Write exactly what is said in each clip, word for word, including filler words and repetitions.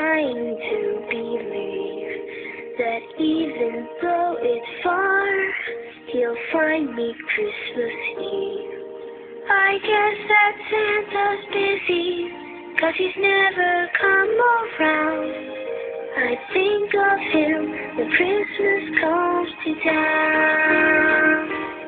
trying to believe that even though it's far, he'll find me Christmas Eve. I guess that Santa's busy, 'cause he's never come around. I think of him when Christmas comes to town.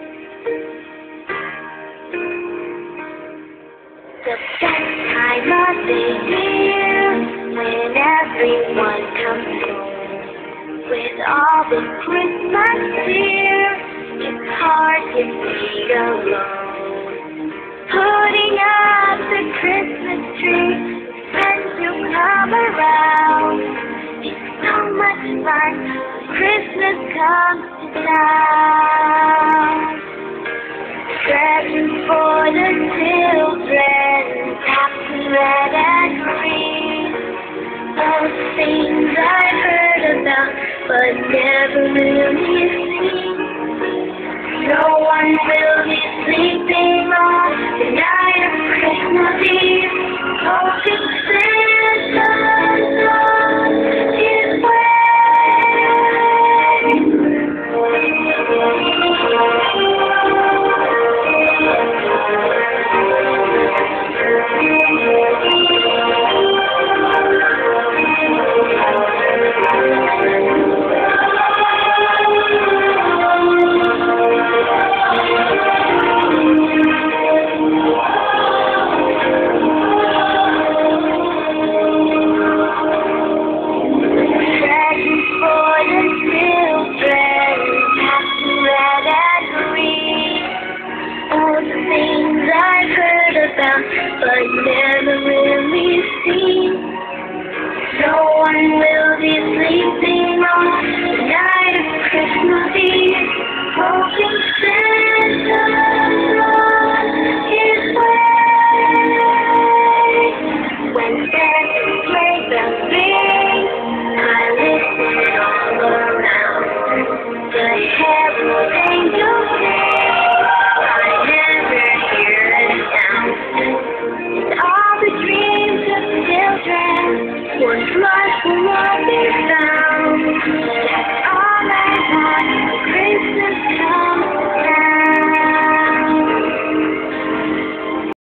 The best time of the year, when everyone comes home with all the Christmas cheer, it's hard to be alone. Putting up the Christmas tree, friends who come around. It's so much fun when Christmas comes to town. Presents for the children, taps red and green. All the things I've heard about, but never really seen. No one will be sleeping on the night of Christmas Eve, hoping Santa's on his way. But never really seen. No one will be sleeping on the night of Christmas Eve, hoping Santa's on his way. When Santa's sleigh bells ring, I listen all around. The herald angels sing, I never hear a sound. All the dreams of children, once life will not be found.